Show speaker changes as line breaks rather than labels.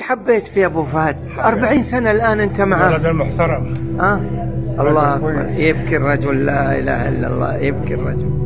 حبيت في أبو فهد؟ 40 سنة الآن أنت معه.
رجل محترم.
الله أكبر. يبكي الرجل، لا إله إلا الله، يبكي الرجل.